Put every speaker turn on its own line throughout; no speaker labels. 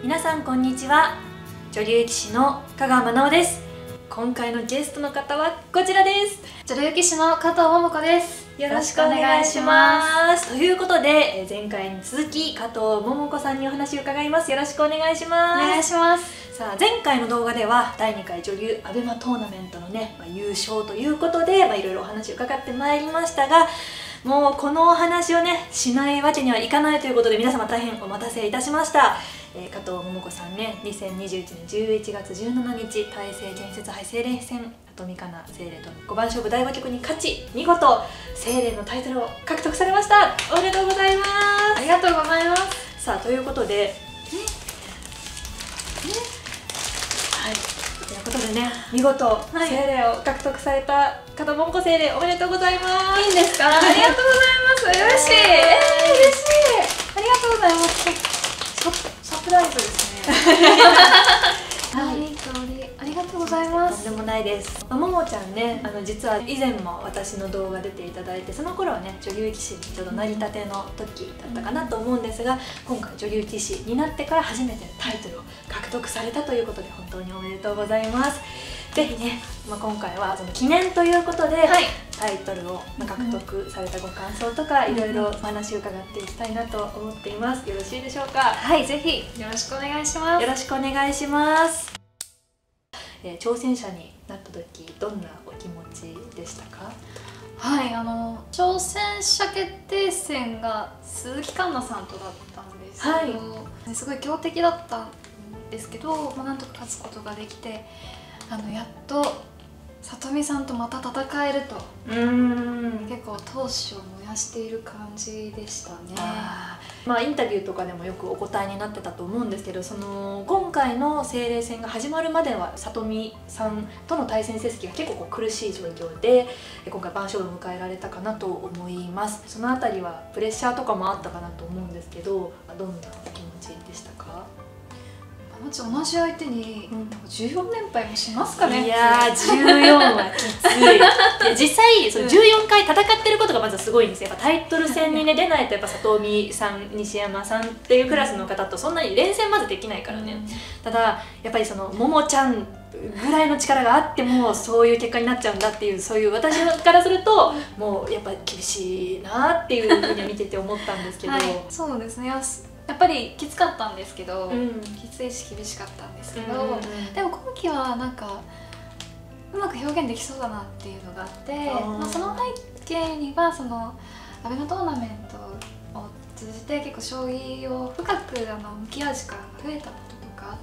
皆さんこんにちは。女流棋士の香川まなおです。今回のゲストの方はこちらです。
女流棋士の加藤桃子です。
よろしくお願いします。ということで前回に続き加藤桃子さんにお話を伺います。よろしくお願いします。
お願いします。
さあ前回の動画では第2回女流アベマトーナメントのね、優勝ということでいろいろお話を伺ってまいりましたが、もうこのお話をねしないわけにはいかないということで皆様大変お待たせいたしました。加藤桃子さんね、2021年11月17日大成建設杯清廉戦里見香奈清廉との5番勝負大和局に勝ち、見事清廉のタイトルを獲得されました。おめでとうございます。
ありがとうございます。
さあということでということでね、見事清廉を獲得された加藤桃子清廉、おめでとうございます。
いいんですか？ありがとうございます。嬉しい。嬉しい。ありがとうございます。サプライズですね。はい、いい香り。ありがとうございます。
とんでもないです。ももちゃんね、実は以前も私の動画出ていただいて、その頃はね女流棋士にちょうどなりたての時だったかなと思うんですが、今回女流棋士になってから初めてタイトルを獲得されたということで本当におめでとうございます。ぜひね、今回はその記念ということで、タイトルを獲得されたご感想とかいろいろお話を伺っていきたいなと思っています。よろしいでしょうか？
はい、ぜひよろしくお願いします。
よろしくお願いします。挑戦者になった時どんなお気持ちでしたか？
はい、挑戦者決定戦が鈴木環奈さんとだったんですけど、すごい強敵だったんですけど、なんとか勝つことができて、やっと里見さんとまた戦えると、結構闘志を燃やしている感じでしたね。
インタビューとかでもよくお答えになってたと思うんですけど、今回の清廉戦が始まるまでは里見さんとの対戦成績が結構苦しい状況で今回番勝負を迎えられたかなと思います。そのあたりはプレッシャーとかもあったかなと思うんですけど、どんなお気持ちでしたか？
同じ相手に14連敗もしますかね。
いやー14はきつい。実際その14回戦ってることがまずすごいんですよ。やっぱタイトル戦にね出ないと、やっぱ里見さん、西山さんっていうクラスの方とそんなに連戦まずできないからね。ただやっぱりももちゃんぐらいの力があってもそういう結果になっちゃうんだっていう、そういう私からするともうやっぱり厳しいなっていうふうに見てて思ったんですけど、
そうですね。やっぱりきつかったんですけど、きついし厳しかったんですけど、でも今期はなんかうまく表現できそうだなっていうのがあって、その背景にはアベマトーナメントを通じて結構将棋を深く向き合う時間が増えたこととかあって、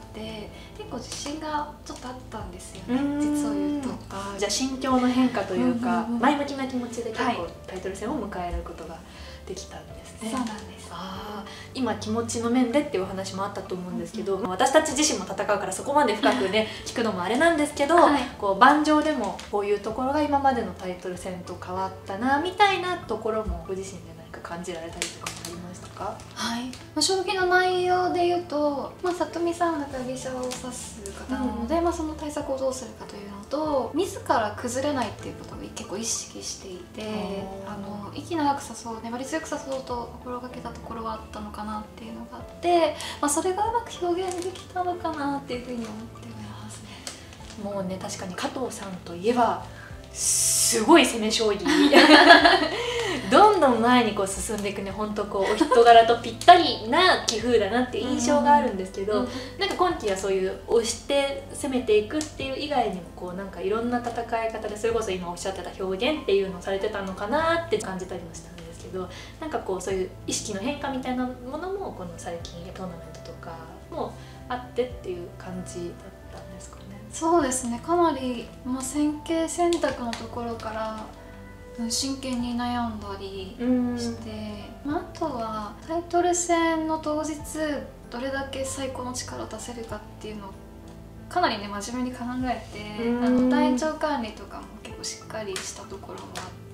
結構自信がちょっとあったんですよね、実を言うと。
じゃあ心境の変化というか、前向きな気持ちで結構タイトル戦を迎えることができたんですね。
そうなんです。
今気持ちの面でっていうお話もあったと思うんですけど、私たち自身も戦うからそこまで深くね聞くのもあれなんですけど、盤上でもこういうところが今までのタイトル戦と変わったなみたいなところもご自身で何か感じられたりとかもありましたか？
はい、将棋の内容で言うと、里見さんは中飛車を指す方なので、その対策をどうするかというのと、自ら崩れないっていうことを結構意識していて、息長く指そう、粘り強く指そうと心がけたところはあったのかなっていうのがあって、それがうまく表現できたのかなっていうふうに思っておりますね。
もうね、確かに加藤さんといえばすごい攻め将棋どんどん前に進んでいくね、本当お人柄とぴったりな棋風だなっていう印象があるんですけど、なんか今期はそういう押して攻めていくっていう以外にもなんかいろんな戦い方で、それこそ今おっしゃってた表現っていうのをされてたのかなって感じたりもしたんですけど、なんかそういう意識の変化みたいなものもこの最近トーナメントとかもあってっていう感じだったんですかね。
そうですね、かなり、戦型選択のところから真剣に悩んだりして、あとはタイトル戦の当日どれだけ最高の力を出せるかっていうのをかなりね真面目に考えて、体調管理とかも結構しっかりしたところもあって、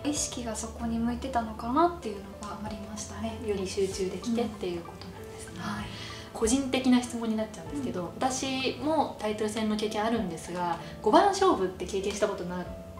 意識がそこに向いてたのかなっていうのがありましたね。
より集中できてっていうことなんですね。個人的な質問になっちゃうんですけど、私もタイトル戦の経験あるんですが、5番勝負って経験したことな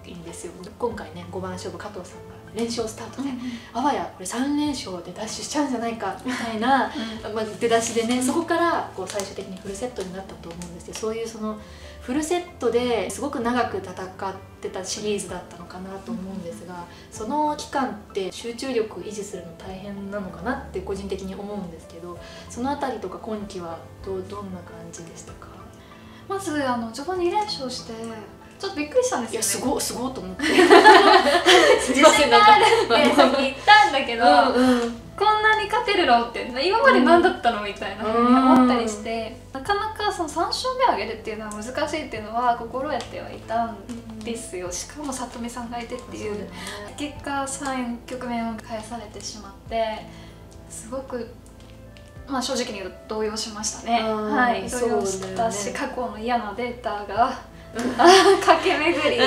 いんですよ。今回ね5番勝負加藤さんが連勝スタートで、あわやこれ3連勝でダッシュしちゃうんじゃないかみたいな、出だしでね、そこからこう最終的にフルセットになったと思うんですけど、そういうそのフルセットですごく長く戦ってたシリーズだったのかなと思うんですが、その期間って集中力維持するの大変なのかなって個人的に思うんですけど、そのあたりとか今期はどんな感じでしたか？
まず序盤2連勝してちょっとびっくりしたんですよね。
いやすごいと思って
自信があるってさっき言ったんだけど、こんなに勝てるのって今まで何だったのみたいなふうに思ったりして、なかなかその3勝目を挙げるっていうのは難しいっていうのは心得てはいたんですよ。しかも里見さんがいてっていう、結果3局目を返されてしまって、すごく正直に言うと動揺しましたね。はい、動揺したし、過去の嫌なデータが駆け巡り、流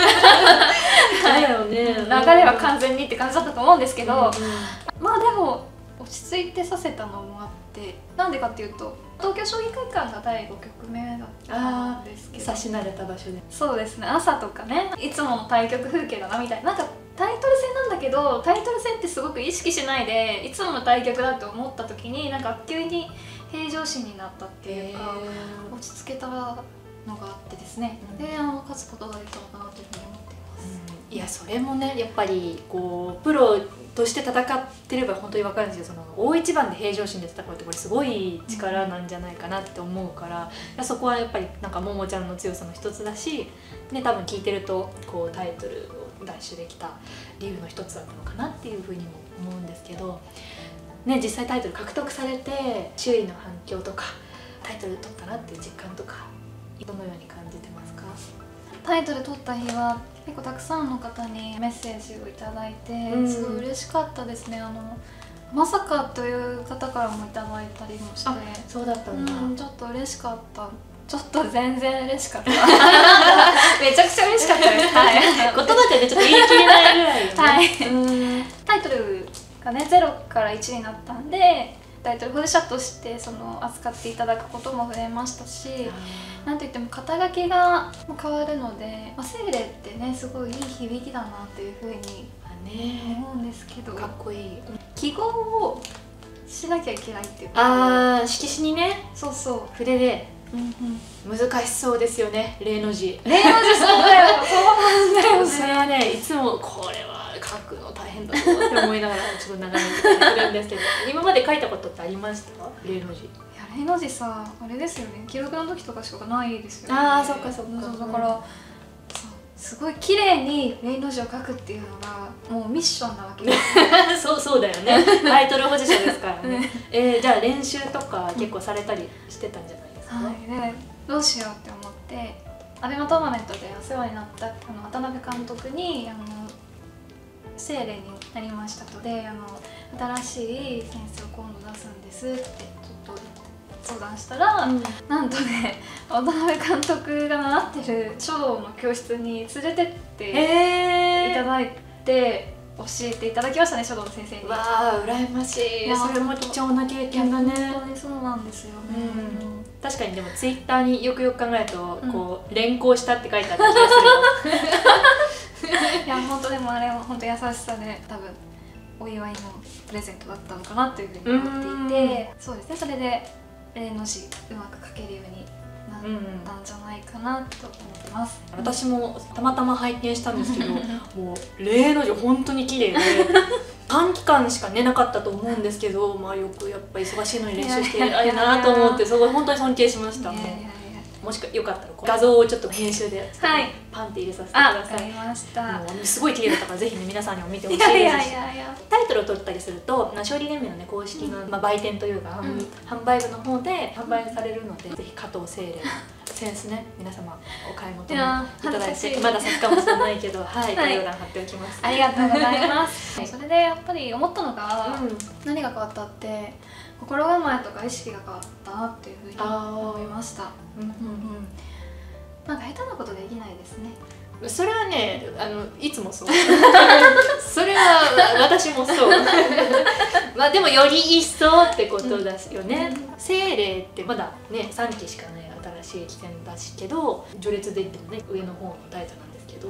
れは完全にって感じだったと思うんですけど、まあでも落ち着いて指せたのもあって、なんでかっていうと東京将棋会館が第5局目だったんですけど、
指し慣れた場所で、
そうですね、朝とかね、いつもの対局風景だなみたいな、なんかタイトル戦なんだけどタイトル戦ってすごく意識しないでいつもの対局だと思った時に、なんか急に平常心になったっていうか、落ち着けたのがあってですね、で勝つことができたのかなというふうに思っています。
いや、それもねやっぱりこうプロとして戦ってれば本当に分かるんですよ。その大一番で平常心で戦うってこれすごい力なんじゃないかなって思うから、そこはやっぱりなんかももちゃんの強さの一つだし、ね、多分聞いてるとこうタイトルを奪取できた理由の一つだったのかなっていうふうにも思うんですけど、ね、実際タイトル獲得されて周囲の反響とかタイトル取ったなっていう実感とかどのように感じてますか？
タイトル取った日は結構たくさんの方にメッセージをいただいて、すごい嬉しかったですね。まさかという方からもいただいたりもして、
そうだったんだ、
ちょっと嬉しかった。ちょっと全然嬉しかっためちゃくちゃ嬉しかったです、はい、
言葉でねちょっと言い切れないぐらい、ね、
はい、タイトルがね0から1になったんで、タイトル保持者として扱っていただくことも増えましたし、なんといっても肩書きが変わるので、セーレってねすごいいい響きだなっていうふうに思うんですけど、
かっこいい。
記号をしなきゃいけないっていうか、
色紙にね、
そうそう
筆で、難しそうですよね、例の字。
例の字そうだよ、そうなんだよね。
それはね、いつもこれは書くの大変だなって思いながらちょっと眺めてくるんですけど今まで書いたことってありました？例の字。
いや、例の字さ、あれですよね、記録の時とかしかないですよね。
そっかそっか。
だから、すごい綺麗に例の字を書くっていうのがもうミッションなわけです
そうだよね、タイトル保持者ですからねじゃあ練習とか結構されたりしてたんじゃないですか？
でどうしようって思って、アベマトーナメントでお世話になった渡辺監督にセーレになりましたので、新しい先生を今度出すんですってちょっと相談したら、なんとね、渡辺監督が習ってる書道の教室に連れてっていただいて、教えていただきましたね、書道の先生に。
わあ、羨ましい。それも貴重な経験だね。
本当にそうなんですよね。
確かにでもツイッターによくよく考えると、こう連行したって書いてあった気がする。
いや、本当でもあれは本当優しさで、多分お祝いのプレゼントだったのかなというふうに思っていて、そうですね、それで例の字うまく書けるようになったんじゃないかなと思ってます。
私もたまたま拝見したんですけど、もう例の字本当に綺麗で短期間しかねなかったと思うんですけど、まあよくやっぱ忙しいのに練習してあれなと思って、すごい本当に尊敬しました。もしよかったら画像をちょっと編集でパンって入れさせてください。
わかりました。
もうすごい綺麗だったからぜひね皆さんにも見てほしいですし、タイトルを取ったりすると勝利連盟のね公式の売店というか販売部の方で販売されるので、ぜひ加藤清麗センスね皆様お買い求めいただいて、まだ先かもしれないけど、はい、概要欄貼っておきます。
ありがとうございます。それでやっぱり思ったのが、何が変わったって心構えとか意識が変わったなっていうふうに思いました。なんか下手なことできないですね。
それはね、いつもそうそれは私もそうまあでもより一層ってことですよね。清麗ってまだね3期しかない新しい棋戦だしけど、序列で言ってもね上の方のタイトルなんですけど、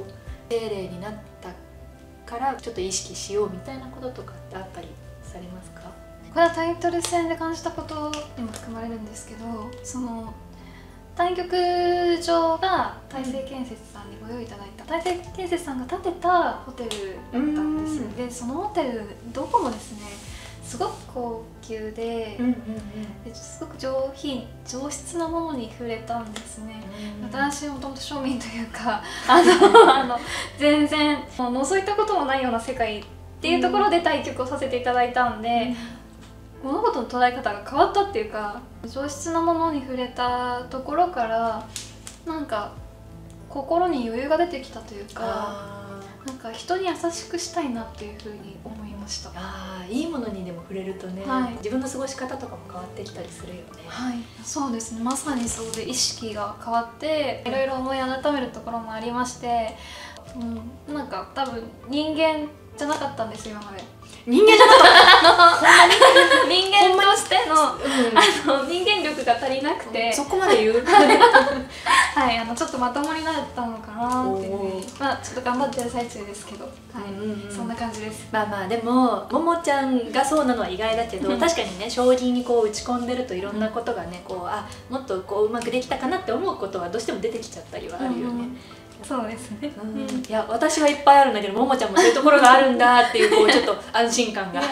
精霊になったからちょっと意識しようみたいなこととかってあったりされますか？
これはタイトル戦で感じたことにも含まれるんですけど、その対局場が大成建設さんにご用意いただいた、大成建設さんが建てたホテルだったんです。でそのホテルどこもですねすごく高級で、すごく上品上質なものに触れたんですね。私はもともと庶民というか全然覗いたこともないような世界っていうところで対局をさせていただいたんで、物事の捉え方が変わったっていうか、上質なものに触れたところからなんか心に余裕が出てきたというか、なんか人に優しくしたいなっていうふうに思いました。
いいものにでも触れるとね、自分の過ごし方とかも変わってきたりするよね。
はい、そうですね、まさにそうで、意識が変わっていろいろ思い改めるところもありまして、なんか多分人間じゃなかったんですよ今まで。人間じゃなかった人間としての人間力が足りなくて、
そこまで言う
はい、ちょっとまともになったのかなっていうふうに、ちょっと頑張ってる最中ですけど、そんな感じです。
でもももちゃんがそうなのは意外だけど、確かにね将棋にこう打ち込んでるといろんなことがねこうもっとこううまくできたかなって思うことはどうしても出てきちゃったりはあるよね。
そうですね。
いや私はいっぱいあるんだけど、ももちゃんもそういうところがあるんだっていうこうちょっと安心感が。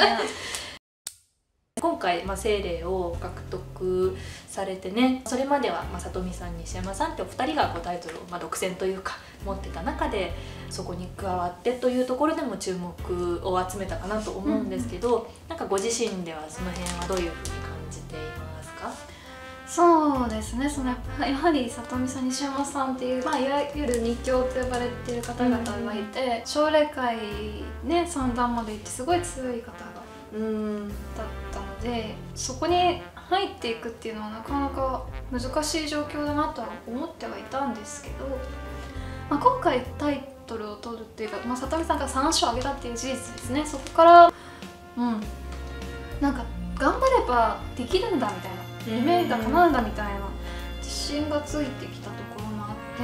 今回、精霊を獲得されてね、それまでは、里見さん西山さんってお二人がこうタイトルを、独占というか持ってた中で、そこに加わってというところでも注目を集めたかなと思うんですけど、なんかご自身ではその辺はどういうふうに感じていますか？
そうですね、やはり里見さん西山さんっていう、いわゆる日教と呼ばれている方々がいて、奨励会ね三段まで行ってすごい強い方がだったので、そこに入っていくっていうのはなかなか難しい状況だなとは思ってはいたんですけど、今回タイトルを取るっていうか、里見さんが3勝挙げたっていう事実ですね。そこからなんか頑張ればできるんだみたいな、夢が叶うんだみたいな自信がついてきたところもあって、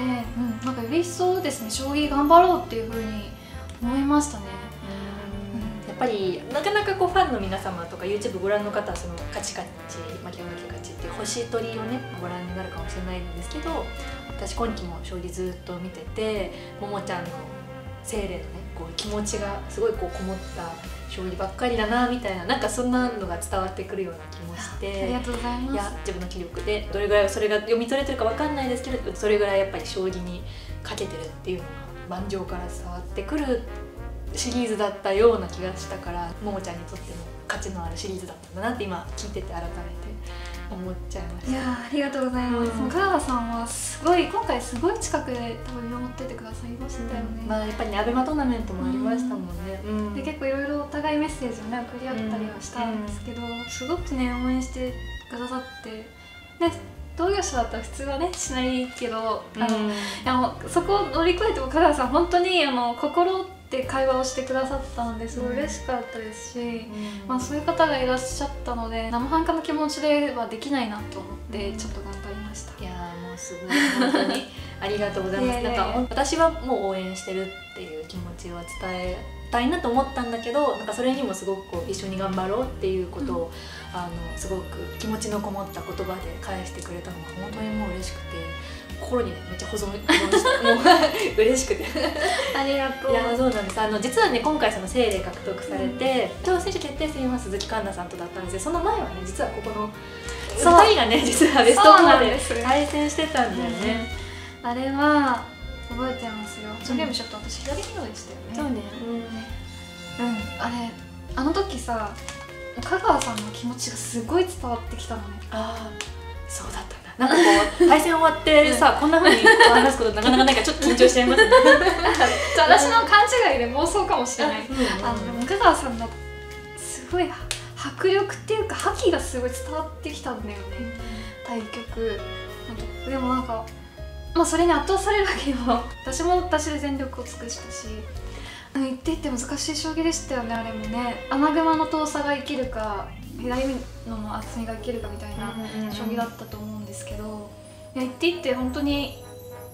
なんかより一層ですね将棋頑張ろうっていうふうに思いましたね。
やっぱりなかなかこうファンの皆様とか YouTube ご覧の方はそのカチカチ負け負け勝ちっていう星取りをねご覧になるかもしれないんですけど、私今期も将棋ずっと見てて、ももちゃんの精霊のねこう気持ちがすごいこうこもった将棋ばっかりだなみたいな、なんかそんなのが伝わってくるような気もして、
ありがとうございます。
いや自分の気力でどれぐらいそれが読み取れてるかわかんないですけど、それぐらいやっぱり将棋にかけてるっていうのが盤上から伝わってくるシリーズだったような気がしたから、ももちゃんにとっても価値のあるシリーズだったんだなって今聞いてて改めて思っちゃいました。
いやありがとうございます。香川さんはすごい今回すごい近くで多分見守っててくださいましたよね。
やっぱりねアベマトーナメントもありましたもんね。
で結構いろいろお互いメッセージをね送り合ったりはしたんですけど、すごくね応援してくださってね、同業者だったら普通はねしないけど、いやもうそこを乗り越えても香川さん本当に心で会話をしてくださったのですごい嬉しかったですし、そういう方がいらっしゃったので生半可な気持ちではできないなと思ってちょっと頑張りました。
いやもうすごい本当にありがとうございます。なんか私はもう応援してるっていう気持ちは伝えたいなと思ったんだけど、なんかそれにもすごくこう一緒に頑張ろうっていうことを、すごく気持ちのこもった言葉で返してくれたのが本当にもう嬉しくて、心にねめっちゃ保存してもう嬉しくて
ありがとう。
いやそうなんです。実はね今回その精霊獲得されて、挑戦者決定戦は鈴木環奈さんとだったんですよ。その前はね実はここの2人がね実はベスト4で対戦してたんだよね。
あれは覚えてますよ。ジョゲームショット私左利きでしたよね。そうね。あの時さ香川さんの気持ちがすごい伝わってきたのね。
そうだったんだ。なんかこう対戦終わってさ、こんな風に話すことなかなかないからちょっと緊張しちゃいますね。
私の勘違いで妄想かもしれない。香川さんのすごい迫力っていうか覇気がすごい伝わってきたんだよね、対局。でもなんかそれに圧倒されるわけよ。私も私で全力を尽くしたし、言っていって難しい将棋でしたよね。あれもね、穴熊の遠さが生きるか左の厚みが生きるかみたいな将棋だったと思うんですけど、言っていって本当に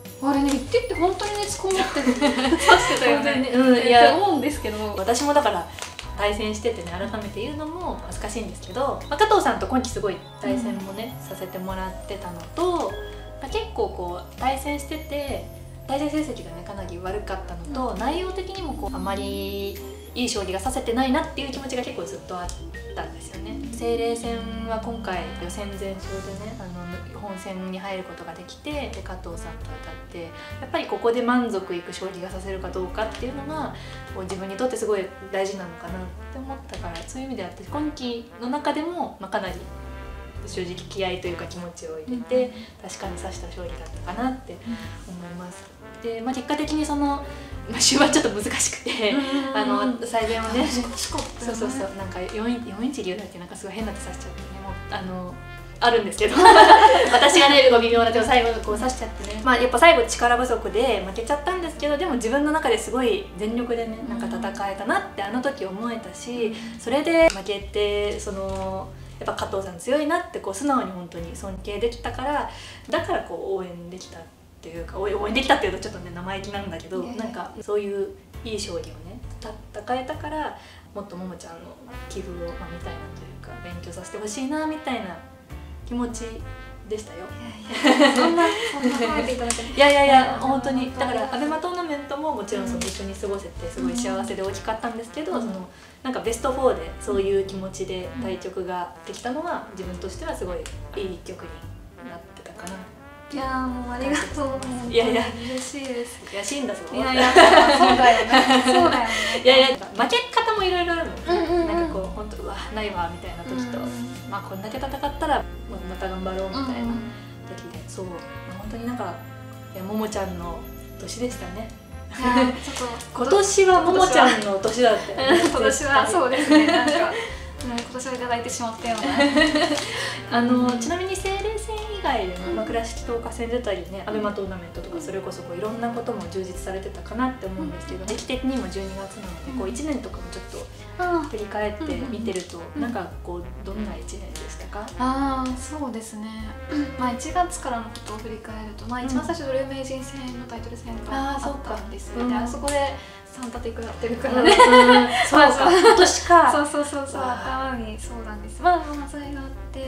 あれね、言ってって本当に熱こもってる刺してたよね。
いや
思うんですけど、
私もだから対戦しててね、改めて言うのも恥ずかしいんですけど、加藤さんと今期すごい対戦もね、させてもらってたのと、結構こう対戦してて対戦成績がねかなり悪かったのと、内容的にもこうあまりいい将棋がさせてないなっていう気持ちが結構ずっとあったんですよね。清麗戦は今回予選全勝でね、本戦に入ることができて、で加藤さんと当たって、やっぱりここで満足いく将棋がさせるかどうかっていうのがこう自分にとってすごい大事なのかなって思ったから、そういう意味では私今期の中でも、かなり正直気合というか気持ちを入れて、確かに指した将棋だったかなって思います。で、結果的にその、終盤ちょっと難しくて、再現をね、そうそうそう、なんか4一竜だっけ、なんかすごい変な手指しちゃってね、もうあるんですけど私がね微妙な手を最後こう指しちゃってね、やっぱ最後力不足で負けちゃったんですけど、でも自分の中ですごい全力でねなんか戦えたなってあの時思えたし、それで負けてそのやっぱ加藤さん強いなってこう素直に本当に尊敬できたから、だからこう応援できたっていうか、応援できたっていうとちょっとね生意気なんだけど、なんかそういういい将棋をね戦えたから、もっとももちゃんの棋風を見たいなというか、勉強させてほしいなみたいな気持ちでしたよ。
そんな褒めていただけ
いや本当に、だからアベマトーナメントももちろんその一緒に過ごせてすごい幸せで大きかったんですけど、そのなんかベスト4でそういう気持ちで対局ができたのは自分としてはすごいいい局になってたかな。
いやもうありがとう。
いや
嬉しいです。
悔しいんだぞ。
そうだよね。そうだよね。
負け方もいろいろあるの。なんかこう本当うわないわみたいな時と、こんだけ戦ったらまた頑張ろうみたいな時で、そう本当になんかももちゃんの年でしたね。今年はももちゃんの年だったよね。
今年はそうですね。なんか今年はいただいてしまったよう
な。ちなみに清麗戦以外でも倉敷東華戦出たりね、アベマトーナメントとかそれこそこういろんなことも充実されてたかなって思うんですけど、時期的にも12月なのでこう1年とかもちょっと振り返って見てると、なんかこうどんな1年でしたか？
そうですね。1月からのことを振り返ると、一番最初女流名人戦のタイトル戦があったんですよね。あそこで3立てくらってるからね。
そうか、今年か。
そう頭にそうなんです。それがあって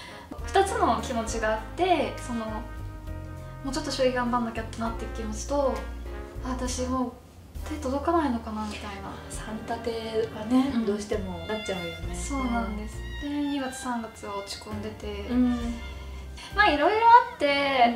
2つの気持ちがあって、そのもうちょっと将棋頑張んなきゃってなっていう気持ちと、私もう手届かないのかなみたいな。
3立てはね、どうしてもなっちゃうよね。
そうなんです。で2月3月は落ち込んでて、いろいろあって、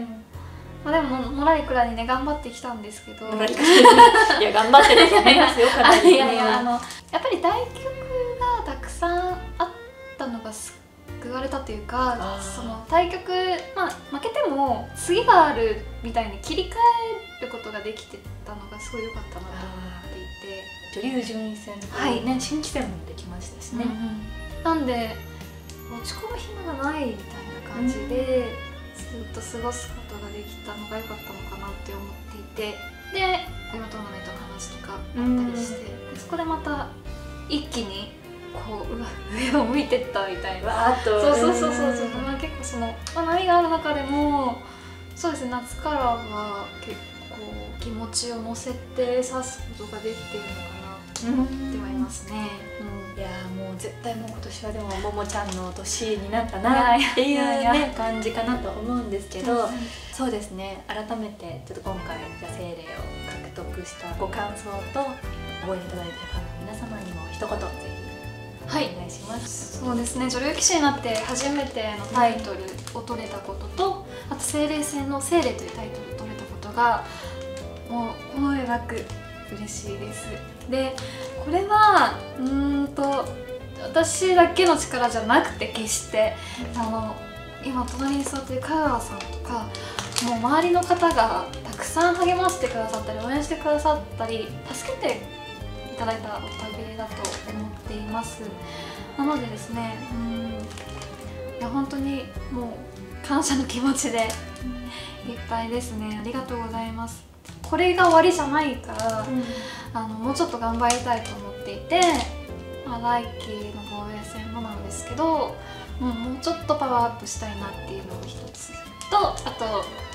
でものらりくらいにね頑張ってきたんですけど、
いや頑張ってると思いますよ。かなり。
やっぱり対局がたくさんあったのが救われたというか、その対局負けても次があるみたいに切り替えることができてたのがすごい良かったなと思っていて、
女流順位戦ね、新規戦もできましたしね。
なんで落ち込む暇がないみたいな感じでずっと過ごすことができたのが良かったのかなって思っていて、でアベマトーナメントの話とかあったりして、そこでまた一気にこう上を向いてったみたいな。
わーっと
そう結構その、波がある中でもそうですね、夏からは結構気持ちを乗せて指すことができているのかなと思ってはいますね。
いやもう絶対もう今年はでもももちゃんの年になったなっていうね感じかなと思うんですけど、そうですね、改めてちょっと今回じゃあ清麗を獲得したご感想と応援いただいているファンの皆様にも一言ぜひお願いします。
そうですね、女流棋士になって初めてのタイトルを取れたことと、あと清麗戦の清麗というタイトルを取れたことがもう思いなく嬉しいです。でこれは私だけの力じゃなくて、決して今隣に座っている香川さんとかもう周りの方がたくさん励ましてくださったり応援してくださったり助けていただいたおかげだと思っています。なのでですね、いや本当にもう感謝の気持ちでいっぱいですね。ありがとうございます。これが終わりじゃないから、もうちょっと頑張りたいと思っていて、来期の防衛戦もなんですけど、もうちょっとパワーアップしたいなっていうのが一つと、あと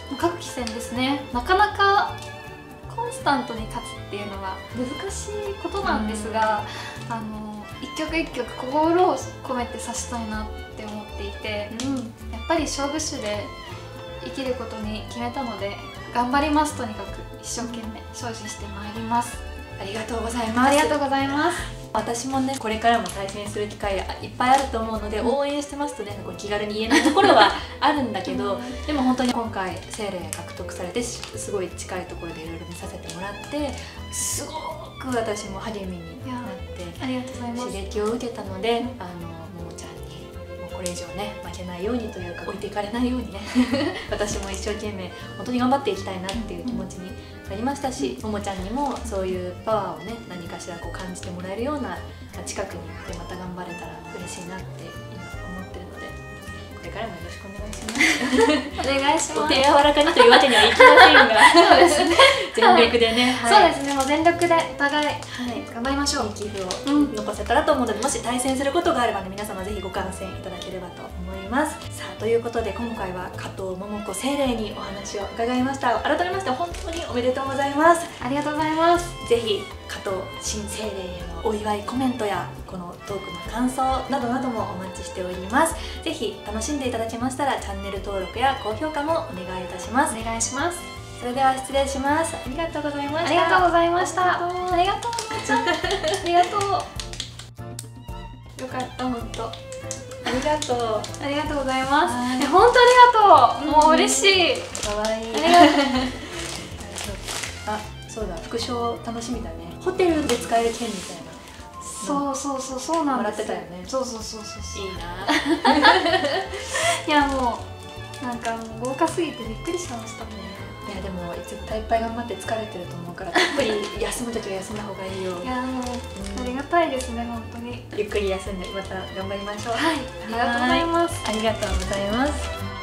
各棋戦ですね、なかなかコンスタントに勝つっていうのは難しいことなんですが、一局一局心を込めて指したいなって思っていて、やっぱり勝負手で生きることに決めたので頑張ります。とにかく一生懸命精進してまいります。
ありがとうございます。
ありがとうございます。
私もね、これからも対戦する機会いっぱいあると思うので、応援してますとね、こう気軽に言えないところはあるんだけど、でも本当に今回セーレ獲得されて、すごい近いところでいろいろ見させてもらって、すごく私も励みになって
ありがとうございます。
刺激を受けたので、ももちゃんにもうこれ以上ね負けないようにというか、置いていかれないようにね私も一生懸命本当に頑張っていきたいなっていう気持ちになりましたし、ももちゃんにもそういうパワーをね、何かしらこう感じてもらえるような近くに行ってまた頑張れたら嬉しいなって今思ってるので、これからもよろしくお願いします。
お願いします。
お手柔らかにというわけにはいきませんがそうですね、全力でね、
そうですね、もう全力でお互い頑張りましょう。
いい寄付を残せたらと思うので、もし対戦することがあればね、皆様ぜひご観戦いただければと思います。さあ、ということで今回は加藤桃子セーレーにお話を伺いました。改めまして本当におめでとうございます。
ありがとうございます。
ぜひ加藤新セーレーへのお祝いコメントやこのトークの感想などなどもお待ちしております。ぜひ楽しんでいただけましたらチャンネル登録や高評価もお願いいたします。
お願いします。
それでは失礼します。ありがとうございました。
ありがとうございました。ありがとうももちゃん。ありがとう。よかった、本当。
ありがとう。
ありがとうございます。本当ありがとう。もう嬉しい。
可愛い。
ありがとう。
あ、そうだ、副賞楽しみだね。ホテルで使える券みたいな。
そうなんです。
もらってたよね。
そう。
いいな。
いやもうなんかもう豪華すぎてびっくりしましたね。
いやでも絶対いっぱい頑張って疲れてると思うから、たっぷり休むときは休んだ方がいいよ。
いやもうありがたいですね、本当に。
ゆっくり休んでまた頑張りましょう。
はい、ありがとうございます。
ありがとうございます。